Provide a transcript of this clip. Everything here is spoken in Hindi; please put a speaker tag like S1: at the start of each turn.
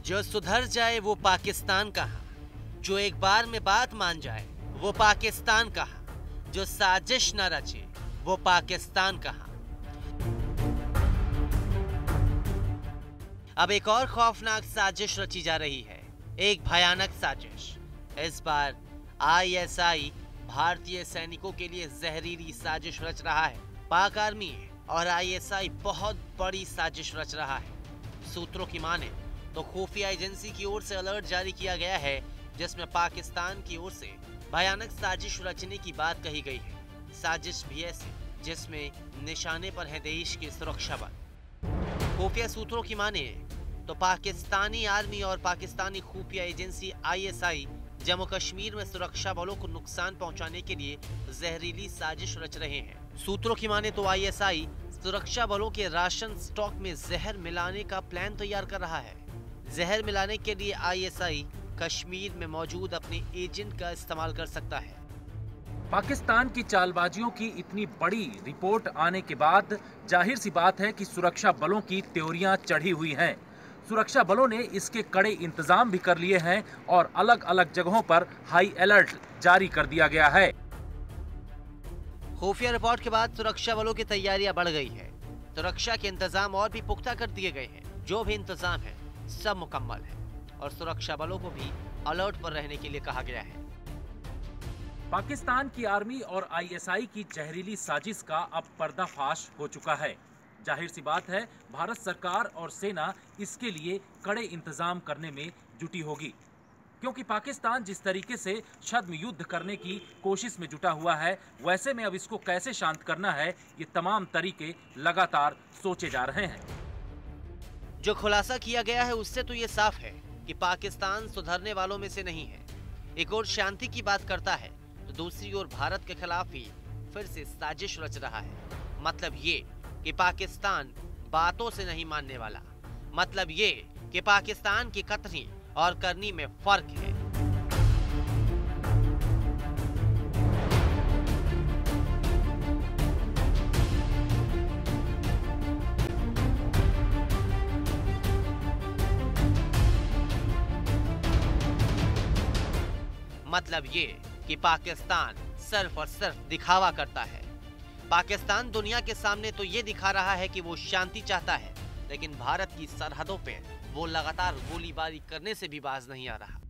S1: जो सुधर जाए वो पाकिस्तान कहा, जो एक बार में बात मान जाए वो पाकिस्तान कहा, जो साजिश न रचे वो पाकिस्तान कहा। अब एक और खौफनाक साजिश रची जा रही है, एक भयानक साजिश। इस बार आईएसआई भारतीय सैनिकों के लिए जहरीली साजिश रच रहा है। पाक आर्मी और आईएसआई बहुत बड़ी साजिश रच रहा है। सूत्रों की माने तो खुफिया एजेंसी की ओर से अलर्ट जारी किया गया है, जिसमें पाकिस्तान की ओर से भयानक साजिश रचने की बात कही गई है। साजिश भी ऐसी जिसमें निशाने पर है देश के सुरक्षा बल। खुफिया सूत्रों की माने तो पाकिस्तानी आर्मी और पाकिस्तानी खुफिया एजेंसी आईएसआई जम्मू कश्मीर में सुरक्षा बलों को नुकसान पहुंचाने के लिए जहरीली साजिश रच रहे हैं। सूत्रों की माने तो आईएसआई सुरक्षा बलों के राशन स्टॉक में जहर मिलाने का प्लान तैयार कर रहा है। जहर मिलाने के लिए आईएसआई कश्मीर में मौजूद अपने एजेंट का इस्तेमाल कर सकता है।
S2: पाकिस्तान की चालबाजियों की इतनी बड़ी रिपोर्ट आने के बाद जाहिर सी बात है कि सुरक्षा बलों की त्योरियां चढ़ी हुई हैं। सुरक्षा बलों ने इसके कड़े इंतजाम भी कर लिए हैं और अलग अलग जगहों पर हाई अलर्ट जारी कर दिया गया है।
S1: खुफिया रिपोर्ट के बाद सुरक्षा बलों की तैयारियां बढ़ गई है। सुरक्षा के इंतजाम और भी पुख्ता कर दिए गए हैं। जो भी इंतजाम है सब मुकम्मल है और सुरक्षा बलों को भी अलर्ट पर रहने के लिए कहा गया है।
S2: पाकिस्तान की आर्मी और आईएसआई की जहरीली साजिश का अब पर्दाफाश हो चुका है। जाहिर सी बात है भारत सरकार और सेना इसके लिए कड़े इंतजाम करने में जुटी होगी, क्योंकि पाकिस्तान जिस तरीके से छद्म युद्ध करने की कोशिश में जुटा हुआ है, वैसे में अब इसको कैसे शांत करना है ये तमाम तरीके लगातार सोचे जा रहे हैं।
S1: जो खुलासा किया गया है उससे तो ये साफ है कि पाकिस्तान सुधरने वालों में से नहीं है। एक और शांति की बात करता है तो दूसरी ओर भारत के खिलाफ ही फिर से साजिश रच रहा है। मतलब ये कि पाकिस्तान बातों से नहीं मानने वाला। मतलब ये कि पाकिस्तान की कथनी और करनी में फर्क है। मतलब ये कि पाकिस्तान सिर्फ और सिर्फ दिखावा करता है। पाकिस्तान दुनिया के सामने तो ये दिखा रहा है कि वो शांति चाहता है, लेकिन भारत की सरहदों पे वो लगातार गोलीबारी करने से भी बाज नहीं आ रहा।